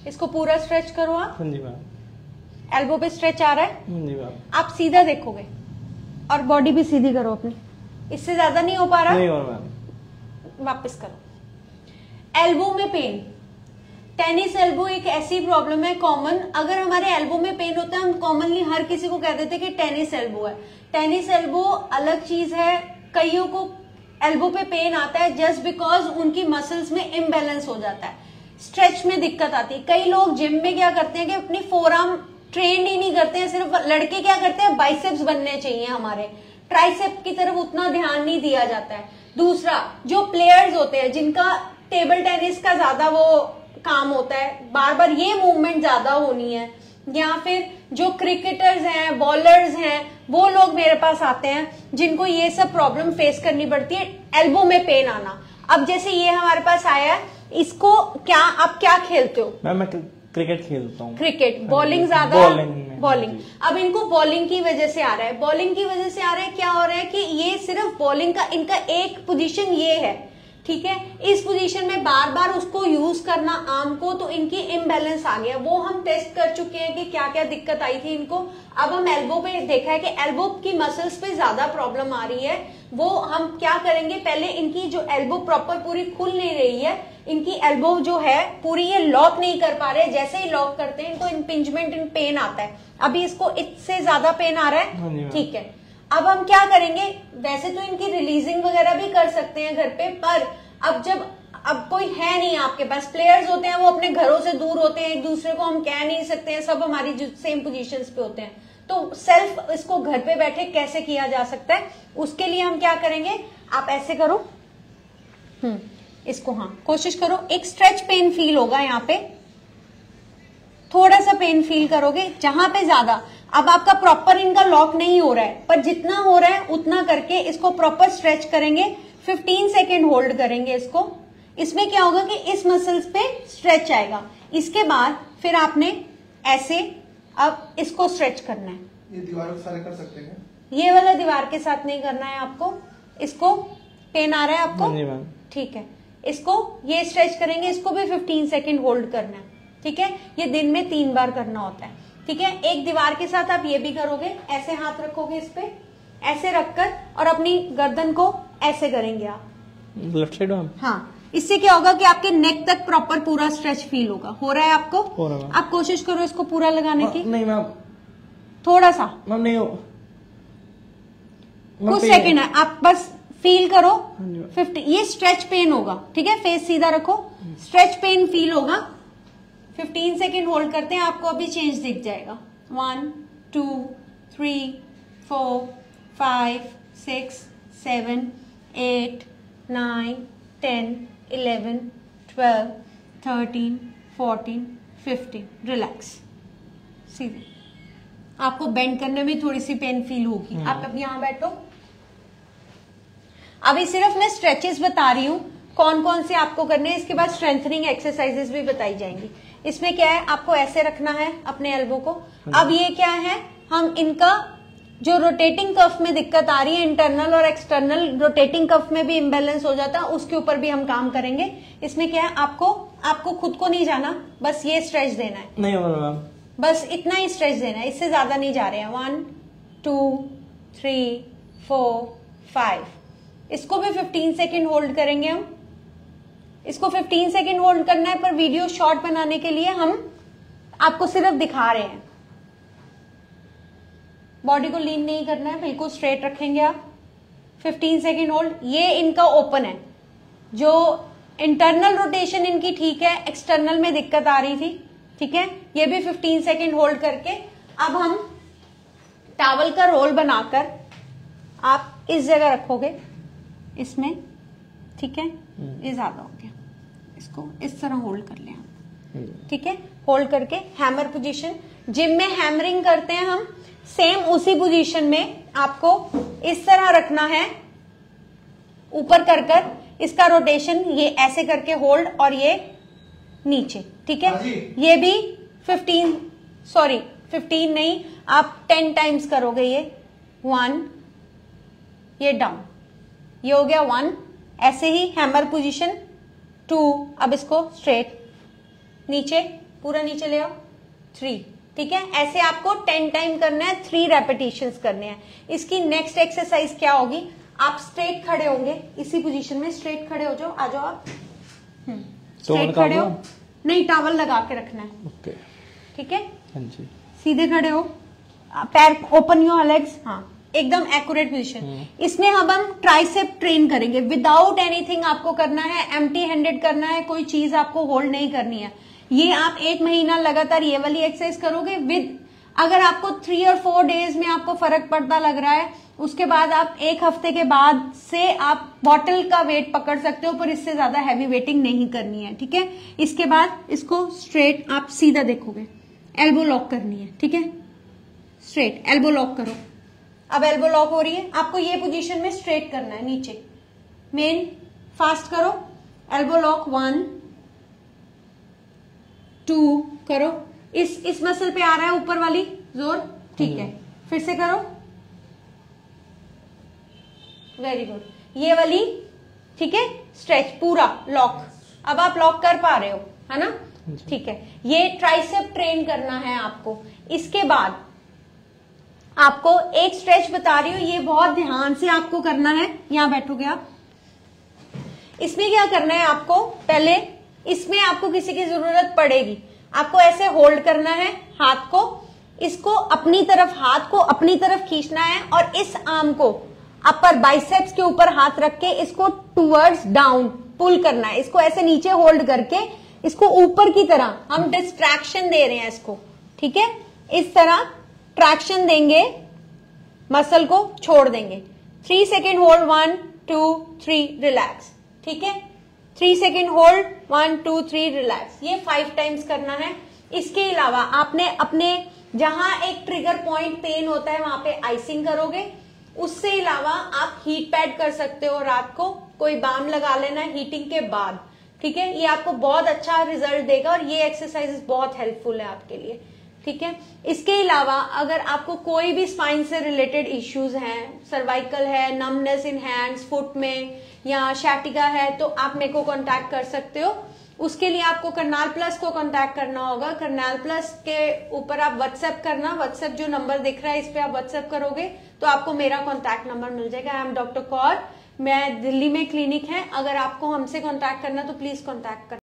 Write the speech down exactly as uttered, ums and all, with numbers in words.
इसको पूरा स्ट्रेच करो आप। हाँ जी मैम। एल्बो पे स्ट्रेच आ रहा है। हाँ जी मैम। आप सीधा देखोगे और बॉडी भी सीधी करो अपनी। इससे ज्यादा नहीं हो पा रहा? नहीं हो रहा मैम। वापस करो। एल्बो में पेन, टेनिस एल्बो एक ऐसी प्रॉब्लम है कॉमन। अगर हमारे एल्बो में पेन होता है, हम कॉमनली हर किसी को कह देते हैं कि टेनिस एल्बो है। टेनिस एल्बो अलग चीज है। कईयों को एल्बो पे पेन आता है जस्ट बिकॉज उनकी मसल्स में इम्बैलेंस हो जाता है, स्ट्रेच में दिक्कत आती है। कई लोग जिम में क्या करते हैं कि अपनी फोरआर्म ट्रेन ही नहीं करते हैं। सिर्फ लड़के क्या करते हैं, बाइसेप्स बनने चाहिए हमारे, ट्राइसेप की तरफ उतना ध्यान नहीं दिया जाता है। दूसरा, जो प्लेयर्स होते हैं जिनका टेबल टेनिस का ज्यादा वो काम होता है, बार बार ये मूवमेंट ज्यादा होनी है, या फिर जो क्रिकेटर्स हैं, बॉलर्स हैं, वो लोग मेरे पास आते हैं जिनको ये सब प्रॉब्लम फेस करनी पड़ती है, एल्बो में पेन आना। अब जैसे ये हमारे पास आया है, इसको क्या आप क्या खेलते हो? मैम मैं क्रिकेट खेलता हूँ। क्रिकेट, बॉलिंग ज्यादा? बॉलिंग। बॉलिंग। अब इनको बॉलिंग की वजह से आ रहा है। बॉलिंग की वजह से आ रहा है, क्या हो रहा है कि ये सिर्फ बॉलिंग का, इनका एक पोजीशन ये है, ठीक है। इस पोजीशन में बार बार उसको यूज करना आर्म को, तो इनकी इम्बैलेंस आ गया। वो हम टेस्ट कर चुके हैं कि क्या क्या दिक्कत आई थी इनको। अब हम एल्बो पे देखा है कि एल्बो की मसल्स पे ज्यादा प्रॉब्लम आ रही है। वो हम क्या करेंगे, पहले इनकी जो एल्बो प्रॉपर पूरी खुल नहीं रही है, इनकी एल्बो जो है पूरी ये लॉक नहीं कर पा रहे। जैसे ही लॉक करते हैं इनको इम्पिंजमेंट इन पेन आता है। अभी इसको इससे ज्यादा पेन आ रहा है, ठीक है। अब हम क्या करेंगे, वैसे तो इनकी रिलीजिंग वगैरह भी कर सकते हैं घर पे, पर अब जब अब कोई है नहीं आपके पास, प्लेयर्स होते हैं वो अपने घरों से दूर होते हैं, एक दूसरे को हम कह नहीं सकते हैं, सब हमारी सेम पोजीशंस पे होते हैं, तो सेल्फ इसको घर पे बैठे कैसे किया जा सकता है, उसके लिए हम क्या करेंगे, आप ऐसे करो, हम्म इसको, हाँ कोशिश करो, एक स्ट्रेच पेन फील होगा यहाँ पे, थोड़ा सा पेन फील करोगे जहां पे ज्यादा। अब आपका प्रॉपर इनका लॉक नहीं हो रहा है, पर जितना हो रहा है उतना करके इसको प्रॉपर स्ट्रेच करेंगे। पंद्रह सेकेंड होल्ड करेंगे इसको। इसमें क्या होगा कि इस मसल्स पे स्ट्रेच आएगा। इसके बाद फिर आपने ऐसे अब इसको स्ट्रेच करना है। ये दीवार के सारे कर सकते हैं? ये वाला दीवार के साथ नहीं करना है आपको। इसको पेन आ रहा है आपको, ठीक है। इसको ये स्ट्रेच करेंगे, इसको भी पंद्रह सेकेंड होल्ड करना है, ठीक है। ये दिन में तीन बार करना होता है, ठीक है। एक दीवार के साथ आप ये भी करोगे, ऐसे हाथ रखोगे इस पे, ऐसे रखकर, और अपनी गर्दन को ऐसे करेंगे आप लेफ्ट साइड में। हाँ, इससे क्या होगा कि आपके नेक तक प्रॉपर पूरा स्ट्रेच फील होगा। हो रहा है आपको? हो रहा है। आप कोशिश करो इसको पूरा लगाने की। नहीं मैम, थोड़ा सा मैम नहीं हो, कुछ सेकेंड है, आप बस फील करो। फिफ्टी, ये स्ट्रेच पेन होगा, ठीक है। फेस सीधा रखो, स्ट्रेच पेन फील होगा। पंद्रह सेकेंड होल्ड करते हैं, आपको अभी चेंज दिख जाएगा। One two three four five six seven eight nine ten eleven twelve thirteen fourteen fifteen. Relax, सीधे। आपको बेंड करने में थोड़ी सी पेन फील होगी। आप अब यहां बैठो। अभी सिर्फ मैं स्ट्रेचेस बता रही हूं कौन कौन से आपको करने हैं, इसके बाद स्ट्रेंथनिंग एक्सरसाइजेस भी बताई जाएंगी। इसमें क्या है, आपको ऐसे रखना है अपने एल्बो को। अब ये क्या है, हम इनका जो रोटेटिंग कफ में दिक्कत आ रही है, इंटरनल और एक्सटर्नल रोटेटिंग कफ में भी इम्बैलेंस हो जाता है, उसके ऊपर भी हम काम करेंगे। इसमें क्या है, आपको आपको खुद को नहीं जाना, बस ये स्ट्रेच देना है। नहीं हो रहा, बस इतना ही स्ट्रेच देना है, इससे ज्यादा नहीं जा रहे हैं। One two three four five. इसको भी पंद्रह सेकेंड होल्ड करेंगे हम। इसको पंद्रह सेकेंड होल्ड करना है, पर वीडियो शॉर्ट बनाने के लिए हम आपको सिर्फ दिखा रहे हैं। बॉडी को लीन नहीं करना है, बिल्कुल स्ट्रेट रखेंगे आप। पंद्रह सेकेंड होल्ड। ये इनका ओपन है, जो इंटरनल रोटेशन इनकी ठीक है, एक्सटर्नल में दिक्कत आ रही थी, ठीक है। ये भी पंद्रह सेकेंड होल्ड करके अब हम टॉवल का रोल बनाकर आप इस जगह रखोगे, इसमें, ठीक है। ये ज्यादा हो गया, इसको इस तरह होल्ड कर लें आप, ठीक है। होल्ड करके हैमर पोजीशन, जिम में हैमरिंग करते हैं हम, सेम उसी पोजीशन में आपको इस तरह रखना है, ऊपर कर कर इसका रोटेशन, ये ऐसे करके होल्ड, और ये नीचे, ठीक है। ये भी पंद्रह, सॉरी पंद्रह नहीं, आप टेन टाइम्स करोगे ये। वन, ये डाउन, ये हो गया वन। ऐसे ही हैमर पोजीशन टू, अब इसको स्ट्रेट नीचे पूरा नीचे ले आओ, थ्री। ठीक है, ऐसे आपको टेन टाइम करना है, थ्री रेपिटेशंस करने हैं। इसकी नेक्स्ट एक्सरसाइज क्या होगी, आप स्ट्रेट खड़े होंगे, इसी पोजीशन में स्ट्रेट खड़े हो जाओ, आ जाओ आप, स्ट्रेट खड़े हो, नहीं टॉवल लगा के रखना है। ओके, ठीक है, हाँ जी, सीधे खड़े हो, पैर ओपन योर लेग्स, हाँ एकदम एक्यूरेट पोजीशन। इसमें अब हम ट्राइसेप ट्रेन करेंगे, विदाउट एनीथिंग आपको करना है, एम्प्टी हैंडेड करना है, कोई चीज आपको होल्ड नहीं करनी है। ये आप एक महीना लगातार ये वाली एक्सरसाइज करोगे विद, अगर आपको थ्री और फोर डेज में आपको फर्क पड़ता लग रहा है, उसके बाद आप एक हफ्ते के बाद से आप बॉटल का वेट पकड़ सकते हो, पर इससे ज्यादा हैवी वेटिंग नहीं करनी है। ठीक है, इसके बाद इसको स्ट्रेट आप सीधा देखोगे, एल्बो लॉक करनी है। ठीक है, स्ट्रेट एल्बो लॉक करो, अब एल्बो लॉक हो रही है, आपको ये पोजीशन में स्ट्रेट करना है, नीचे मेन फास्ट करो, एल्बो लॉक, वन टू करो, इस इस मसल पे आ रहा है ऊपर वाली जोर। ठीक है, फिर से करो, वेरी गुड, ये वाली। ठीक है, स्ट्रेच पूरा लॉक, अब आप लॉक कर पा रहे हो, है ना। ठीक है, ये ट्राइसेप ट्रेन करना है आपको। इसके बाद आपको एक स्ट्रेच बता रही हूं, ये बहुत ध्यान से आपको करना है, यहां बैठोगे आप। इसमें क्या करना है आपको, पहले इसमें आपको किसी की जरूरत पड़ेगी, आपको ऐसे होल्ड करना है हाथ को, इसको अपनी तरफ, हाथ को अपनी तरफ खींचना है, और इस आर्म को अपर बाइसेप्स के ऊपर हाथ रख के इसको टूवर्ड्स डाउन पुल करना है, इसको ऐसे नीचे होल्ड करके इसको ऊपर की तरह हम डिस्ट्रैक्शन दे रहे हैं इसको। ठीक है, इस तरह ट्रैक्शन देंगे, मसल को छोड़ देंगे। Three second hold, one two three, relax. ठीक है, three second hold, one two three, relax. ये फाइव टाइम्स करना है। इसके अलावा आपने अपने जहां एक ट्रिगर पॉइंट पेन होता है वहां पे आइसिंग करोगे। उससे अलावा आप हीट पैड कर सकते हो, रात को कोई बाम लगा लेना हीटिंग के बाद। ठीक है, ये आपको बहुत अच्छा रिजल्ट देगा, और ये एक्सरसाइजेस बहुत हेल्पफुल है आपके लिए। ठीक है, इसके अलावा अगर आपको कोई भी स्पाइन से रिलेटेड इश्यूज हैं, सर्वाइकल है, नमनेस इन हैंड्स फुट में, या शैटिका है, तो आप मेरे को कांटेक्ट कर सकते हो। उसके लिए आपको करनाल प्लस को कांटेक्ट करना होगा। करनाल प्लस के ऊपर आप व्हाट्सएप करना, व्हाट्सएप जो नंबर दिख रहा है इस पे आप व्हाट्सएप करोगे तो आपको मेरा कांटेक्ट नंबर मिल जाएगा। आई एम डॉक्टर कौर, मैं दिल्ली में क्लिनिक है, अगर आपको हमसे कांटेक्ट करना तो प्लीज कांटेक्ट करना।